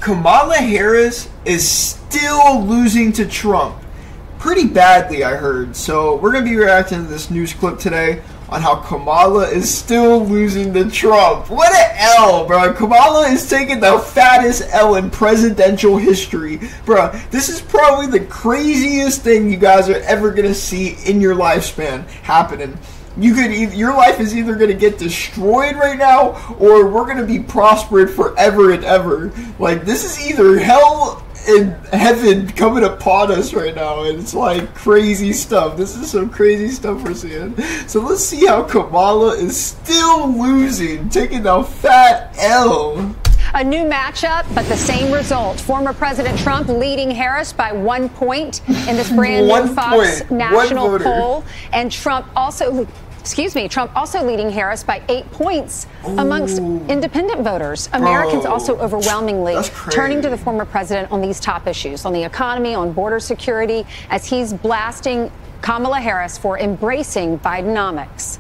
Kamala Harris is still losing to Trump. Pretty badly, I heard. So we're going to be reacting to this news clip today on how Kamala is still losing to Trump. What an L, bro. Kamala is taking the fattest L in presidential history. Bro, this is probably the craziest thing you guys are ever going to see in your lifespan happening. Your life is either going to get destroyed right now, or we're going to be prospered forever and ever. Like, this is either hell and heaven coming upon us right now, and it's like crazy stuff. This is some crazy stuff we're seeing. So let's see how Kamala is still losing, taking a fat L. A new matchup, but the same result. Former President Trump leading Harris by 1 point in this brand new Fox national poll. And Trump also leading Harris by 8 points amongst independent voters. Americans also overwhelmingly turning to the former president on these top issues, on the economy, on border security, as he's blasting Kamala Harris for embracing Bidenomics.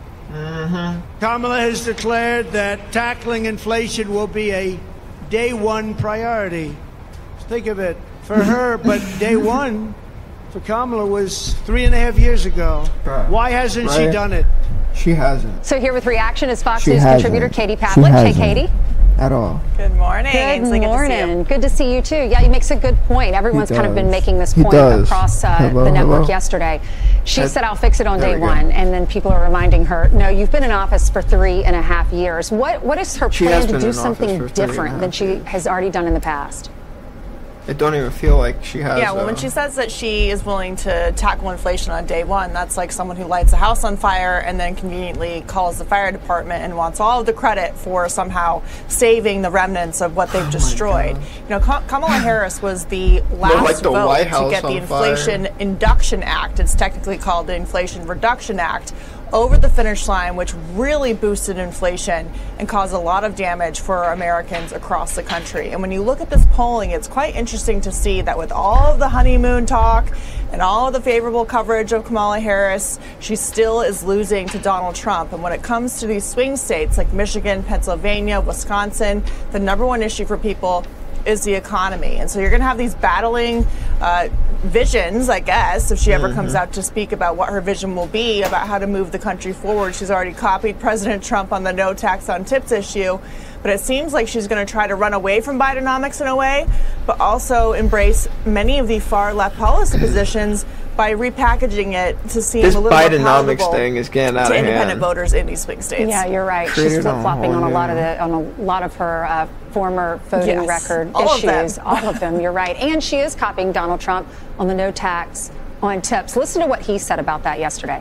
Kamala has declared that tackling inflation will be a day one priority. Think of it for her, but day one for Kamala was 3.5 years ago. Why hasn't she done it? She hasn't. So here with reaction is Fox News contributor Katie Pavlich. Hey, Katie. At all. Good morning. Good morning. Good to see you too. Yeah, he makes a good point. Everyone's kind of been making this point across the network yesterday. She said, I'll fix it on day one. And then people are reminding her, no, you've been in office for 3.5 years. What is her plan to do something different than she has already done in the past? It don't even feel like she has. Yeah, well, when she says that she is willing to tackle inflation on day one, that's like someone who lights a house on fire and then conveniently calls the fire department and wants all of the credit for somehow saving the remnants of what they've destroyed. You know, Kamala Harris was the last vote to get the Inflation Induction Act. It's technically called the Inflation Reduction Act, over the finish line, which really boosted inflation and caused a lot of damage for Americans across the country. And when you look at this polling, it's quite interesting to see that with all of the honeymoon talk and all of the favorable coverage of Kamala Harris, she still is losing to Donald Trump. And when it comes to these swing states like Michigan, Pennsylvania, Wisconsin, the number one issue for people is the economy. And so you're going to have these battling visions, I guess, if she ever comes out to speak about what her vision will be about how to move the country forward. She's already copied President Trump on the no tax on tips issue, but it seems like she's going to try to run away from Bidenomics in a way, but also embrace many of the far left policy positions by repackaging it to seem a little more palatable thing is getting out to of independent hand. voters in these swing states. Yeah, you're right. She's flip-flopping on a lot of her former voting record issues. All of them, you're right. And she is copying Donald Trump on the no tax on tips. Listen to what he said about that yesterday.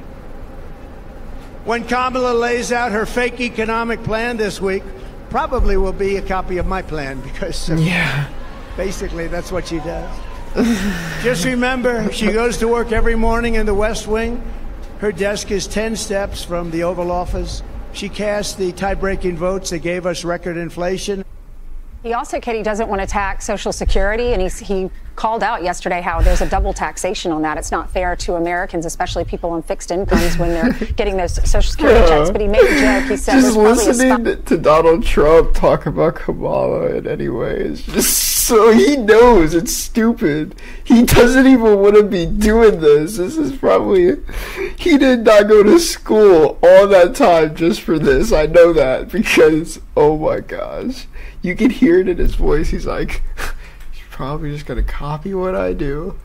When Kamala lays out her fake economic plan this week, probably will be a copy of my plan, because basically that's what she does. Just remember, she goes to work every morning in the West Wing. Her desk is 10 steps from the Oval Office. She cast the tie-breaking votes that gave us record inflation. He also, Katie, doesn't want to tax Social Security, and he called out yesterday how there's a double taxation on that. It's not fair to Americans, especially people on fixed incomes, when they're getting those Social Security checks. But he made a joke. He said, just listening to Donald Trump talk about Kamala in any way is just so, he knows it's stupid. He doesn't even want to be doing this. This is probably, he did not go to school all that time just for this. I know that, because, oh my gosh, you can hear it in his voice. He's like, you're probably just going to copy what I do.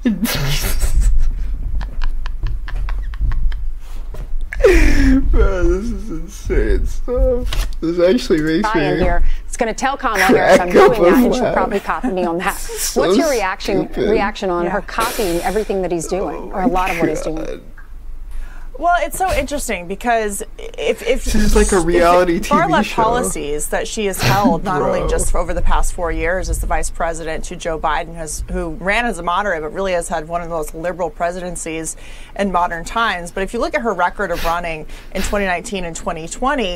Bro, this is insane stuff. This actually makes me here. It's going to tell Kamala Harris I'm doing that, and she'll probably copy me on that. What's your reaction on her copying everything that he's doing, or a lot of what he's doing? Well, it's so interesting because if this is like a reality TV far left show. Policies that she has held, not only just for over the past 4 years as the vice president to Joe Biden, who ran as a moderate, but really has had one of the most liberal presidencies in modern times. But if you look at her record of running in 2019 and 2020,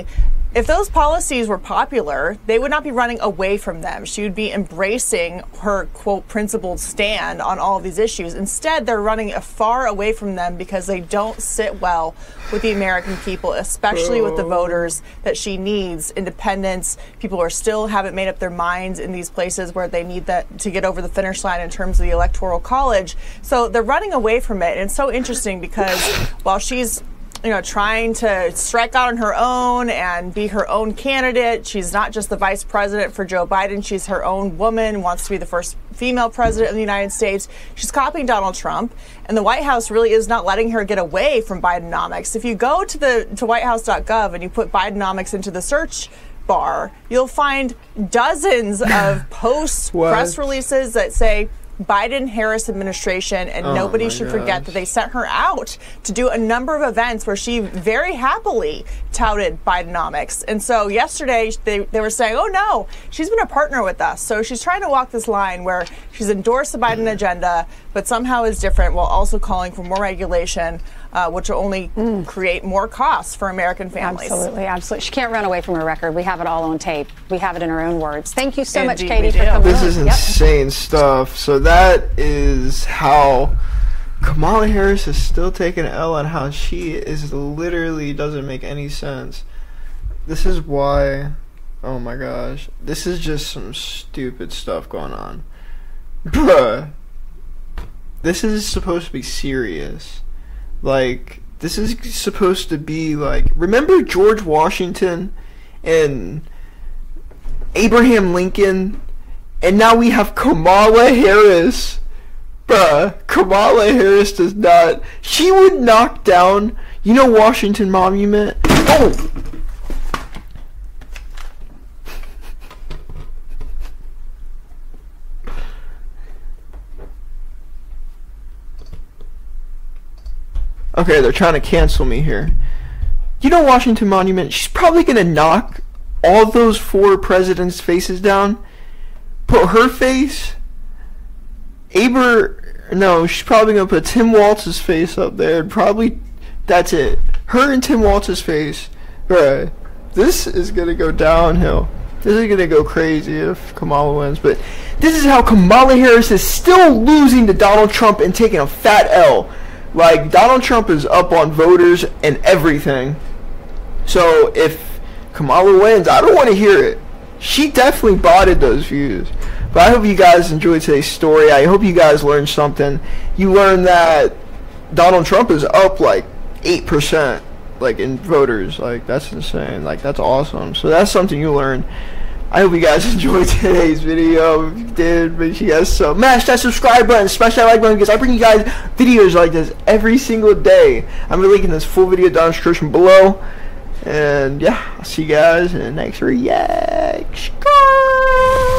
if those policies were popular, they would not be running away from them. She would be embracing her, quote, principled stand on all of these issues. Instead, they're running far away from them because they don't sit well with the American people, especially with the voters that she needs. Independents, people who are still haven't made up their minds in these places where they need that to get over the finish line in terms of the Electoral College. So they're running away from it. And it's so interesting because while she's trying to strike out on her own and be her own candidate. She's not just the vice president for Joe Biden. She's her own woman, wants to be the first female president of the United States. She's copying Donald Trump, and the White House really is not letting her get away from Bidenomics. If you go to whitehouse.gov and you put Bidenomics into the search bar, you'll find dozens of posts, press releases that say Biden-Harris administration, and nobody should forget that they sent her out to do a number of events where she very happily touted Bidenomics. And so yesterday they were saying, oh no, she's been a partner with us. So she's trying to walk this line where she's endorsed the Biden agenda, but somehow is different while also calling for more regulation, which will only create more costs for American families. Absolutely, absolutely. She can't run away from her record. We have it all on tape. We have it in her own words. Thank you so much, Katie, for coming This is insane stuff. So that is how Kamala Harris is still taking an L, and how she is literally doesn't make any sense. This is why, oh my gosh, this is just some stupid stuff going on. Bruh, this is supposed to be serious. Like, this is supposed to be like, remember George Washington and Abraham Lincoln? And now we have Kamala Harris. Bruh, Kamala Harris does not, she would knock down, Washington Monument? Oh! Okay, they're trying to cancel me here. Washington Monument, she's probably gonna knock all those 4 presidents' faces down. Put her face. She's probably gonna put Tim Walz's face up there. Probably, that's it. Her and Tim Walz's face. Bruh, this is gonna go downhill. This is gonna go crazy if Kamala wins. But this is how Kamala Harris is still losing to Donald Trump and taking a fat L. Like, Donald Trump is up on voters and everything. So if Kamala wins, I don't want to hear it. She definitely botted those views. But I hope you guys enjoyed today's story. I hope you guys learned something. You learned that Donald Trump is up like 8%, like, in voters. Like, that's insane. Like, that's awesome. So that's something you learned. I hope you guys enjoyed today's video. If you did, make sure you guys smash that subscribe button, smash that like button, because I bring you guys videos like this every single day. I'm linking this full video down in the description below. And yeah, I'll see you guys in the next reaction.